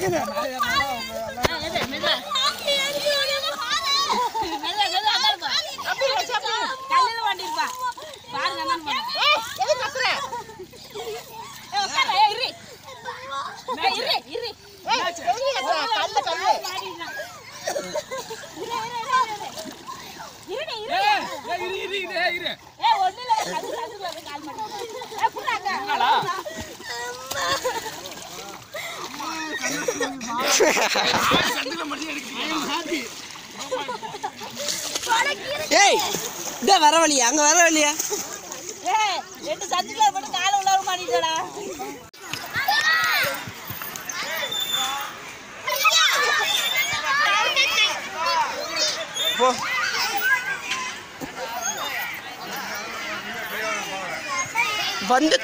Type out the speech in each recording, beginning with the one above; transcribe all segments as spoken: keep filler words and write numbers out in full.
கேக்குது ஏய் இத வர வழியா அங்க வர வழியா ஏய் ரெண்டு சந்தில போட்டு கால உள்ள மாட்டிட்டடா போ வந்து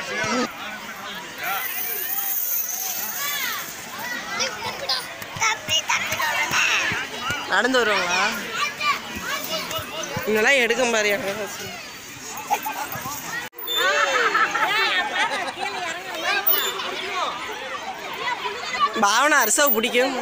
நடந்து வருவாங்களா இதெல்லாம் எடுக்க மாதிரி பாவனா அரசவு பிடிக்கும்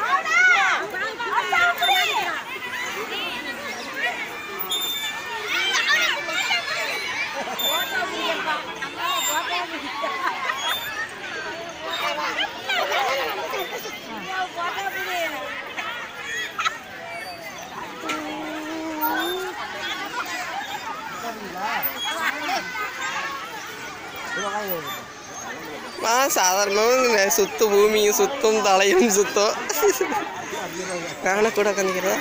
சாதாரணமாக சுத்து பூமியும் சுத்தும் தலையும் சுத்தம் நானே கூட உட்காந்துக்கிறதா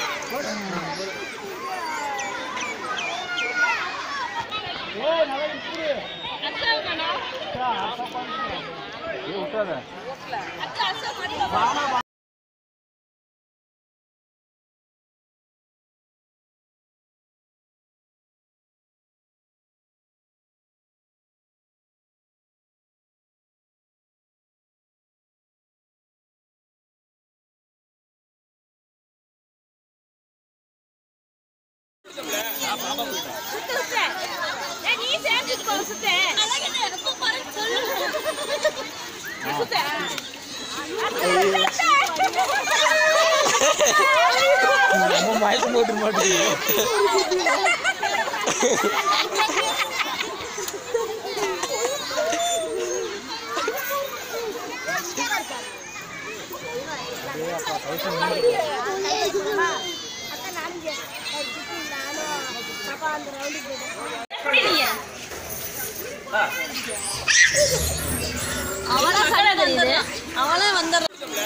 மயக்கம் போட்டு மாட்டேங்குது அவளே வந்து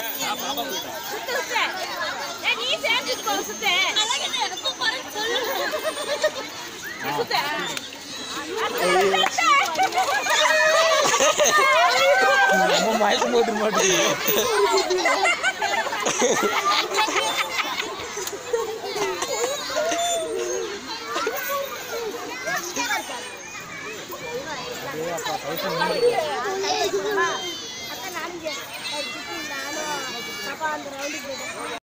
மயக்கம் போட்டு மாட்டேங்குது